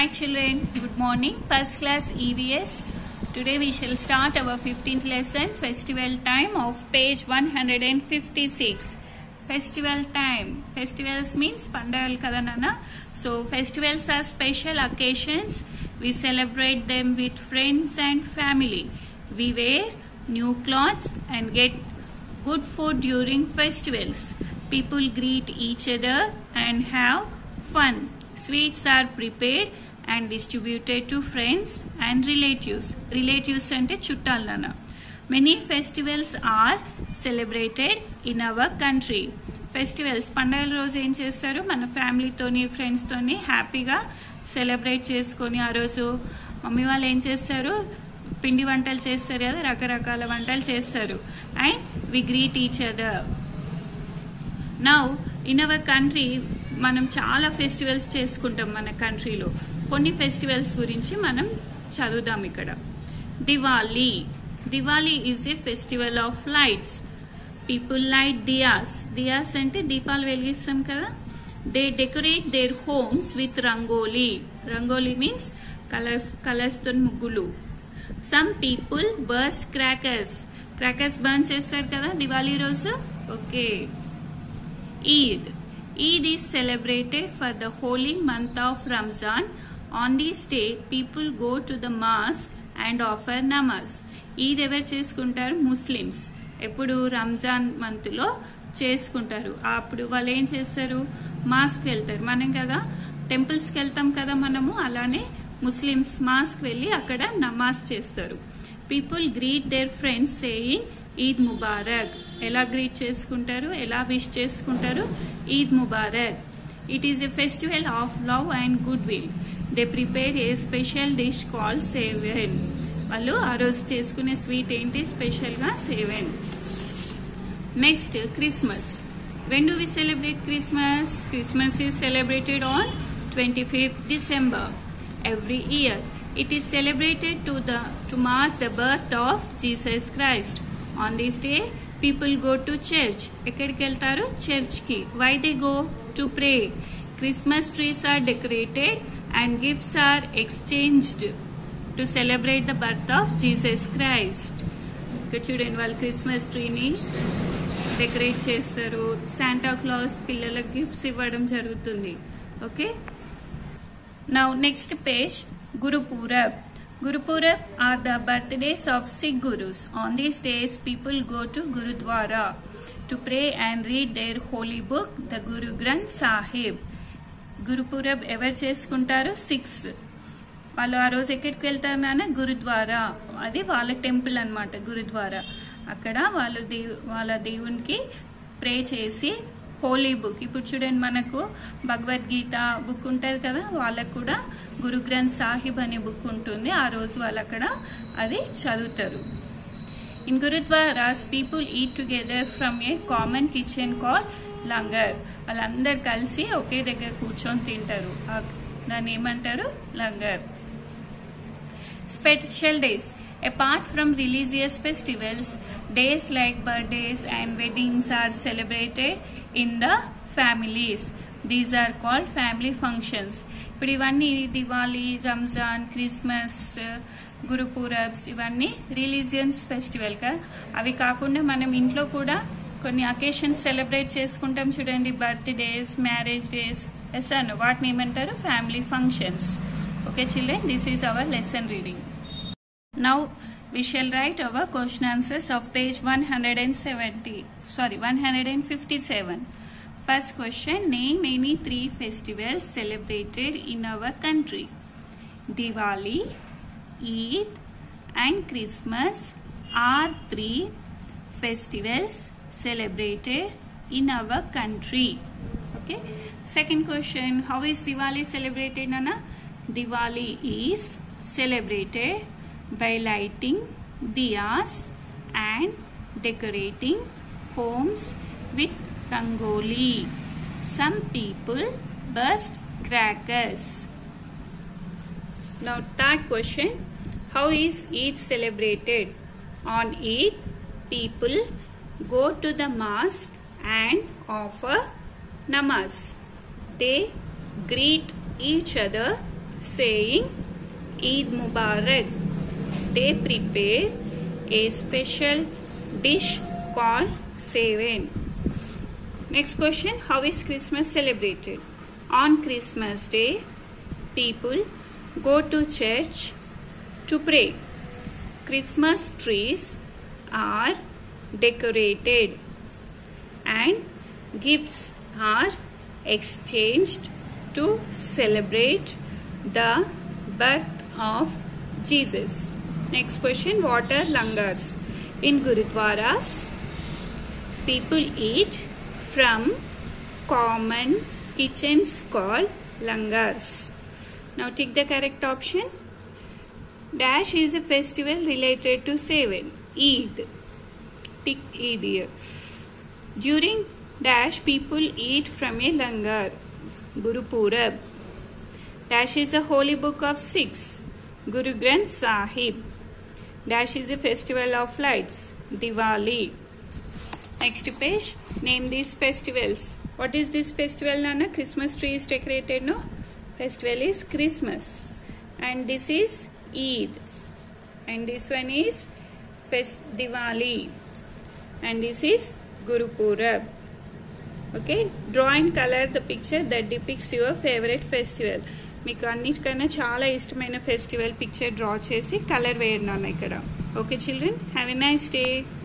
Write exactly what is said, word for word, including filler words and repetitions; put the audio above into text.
Hi children, good morning. First class E V S. Today we shall start our fifteenth lesson, Festival Time of page one hundred fifty-six. Festival time. Festivals means Pandal Kadanana. So festivals are special occasions. We celebrate them with friends and family. We wear new clothes and get good food during festivals. People greet each other and have fun. Sweets are prepared and distributed to friends and relatives. Relatives ante chuttalana. Many festivals are celebrated in our country. Festivals పండగల రోజు ఏం చేస్తారు, మన ఫ్యామిలీతోని friends తోని హ్యాపీగా celebrate చేసుకొని ఆ రోజు మమ్మీ వాళ్ళు ఏం చేస్తారు, పిండి వంటలు చేస్తారు కదా, రకరకాల వంటలు చేస్తారు. And we greet each other. Now in our country మనం చాలా ఫెస్టివల్స్ చేసుకుంటాం మన కంట్రీలో. కొన్ని ఫెస్టివల్స్ గురించి మనం చదువుదాం ఇక్కడ. Diwali. Diwali is a festival of lights. People light diyas. Diyas అంటే దీపాలు వెలిగిస్తాం కదా. They decorate their homes with rangoli. Rangoli means colour colours తో ముగ్గులు. Some people burst crackers. Crackers burn చేస్తారు కదా దివాళీ రోజు. Okay. Eid. Eid is celebrated for the holy month of Ramzan. On this day, people go to the mosque and offer namaz. Eid ever చేసుకుంటారు, Muslims. ఎప్పుడు Ramzan month లో చేసుకుంటారు. అప్పుడు వాళ్ళు ఏం చేస్తారు, మాస్క్ వెళ్తారు. మనం కదా టెంపుల్స్ కి వెళ్తాం కదా మనము, అలానే ముస్లిమ్స్ మాస్క్ వెళ్లి అక్కడ నమాజ్ చేస్తారు. People greet their friends saying Eid Mubarak. ఎలా గ్రీట్ చేసుకుంటారు, ఎలా విష్ చేసుకుంటారు, Eid Mubarak. It is a festival of love and goodwill. They prepare a special dish called sevian. వాళ్ళు ఆ రోజు చేసుకునే స్వీట్ ఏంటి, స్పెషల్ గా sevian. Next Christmas. When do we celebrate Christmas? Christmas is celebrated on twenty-fifth December every year. It is celebrated to the to mark the birth of Jesus Christ. On this day, people go to church. ఎక్కడికి వెళ్తారు, church కి. Why they go? To pray. Christmas trees are decorated and gifts are exchanged to celebrate the birth of Jesus Christ. ఇక్కడ చూడండి, వాళ్ళు Christmas ట్రీని decorate చేస్తారు. Santa Claus పిల్లలకు gifts ఇవ్వడం జరుగుతుంది. Okay. Now next page, Gurupurab. Gurupurab are the birthdays of Sikh Gurus. On these days, people go to Gurudwara to pray and read their holy book, the Guru Granth Sahib. Gurupurab ever చేసుకుంటారు, సిక్స్. వాళ్ళు ఆ రోజు ఎక్కడికి వెళ్తారు నాన్న, గురుద్వారా. అది వాళ్ళ temple అన్నమాట గురుద్వారా. అక్కడ వాళ్ళు దేవు వాళ్ళ దేవునికి ప్రే చేసి హోలీ బుక్. ఇప్పుడు చూడండి, మనకు భగవద్గీత బుక్ ఉంటుంది కదా, వాళ్ళకు కూడా గురు గ్రంథ్ సాహిబ్ అనే బుక్ ఉంటుంది. ఆ రోజు వాళ్ళు అక్కడ అది చదువుతారు. In gurudwaras people eat together from a common kitchen call langar. వాళ్ళందరు కలిసి ఒకే దగ్గర కూర్చొని తింటారు. దాన్ని ఏమంటారు, langar. Special days. Apart from religious festivals, days like birthdays and weddings are celebrated in the families. These are called family functions. ఇప్పుడు ఇవన్నీ దివాళీ, రంజాన్, క్రిస్మస్, గురుపూరబ్స్ ఇవన్నీ రిలీజియన్స్ ఫెస్టివల్ కదా. అవి కాకుండా మనం ఇంట్లో కూడా కొన్ని అకేషన్స్ సెలబ్రేట్ చేసుకుంటాం చూడండి, బర్త్డేస్, మ్యారేజ్ డేస్. ఎస్ అన్న వాటిని ఏమంటారు, family functions. Okay children, this is our lesson reading. Now we shall write our question answers of page one hundred seventy. Sorry, one hundred fifty-seven. First question: name any three festivals celebrated in our country. Diwali, Eid, and Christmas are three festivals celebrated in our country. Okay. Second question: how is Diwali celebrated, Nana? Diwali is celebrated by lighting diyas and decorating homes with rangoli. Some people burst crackers. Now third question, how is Eid celebrated? On Eid, people go to the mosque and offer namaz. They greet each other saying Eid Mubarak. They prepare a special dish called seven. Next question, how is Christmas celebrated? On Christmas Day, people go to church to pray. Christmas trees are decorated and gifts are exchanged to celebrate the birth of Jesus. Next question, what are langars? In Gurudwaras, people eat from common kitchens called langars. Now tick the correct option. Dash is a festival related to seven. Eid. Tick Eid here. During Dash, people eat from a langar. Guru Purab. Dash is a holy book of six. Guru Granth Sahib. Dash is a festival of lights. Diwali. Next page. Name these festivals. What is this festival, Nana? Christmas tree is decorated, no? Festival is Christmas. And this is Eid. And this one is Fest Diwali. And this is Guru Purab. Okay? Draw and color the picture that depicts your favorite festival. మీకు అన్నిటికన్నా చాలా ఇష్టమైన festival picture draw చేసి colour వేయండి నాన్న ఇక్కడ. Okay children, have a nice day.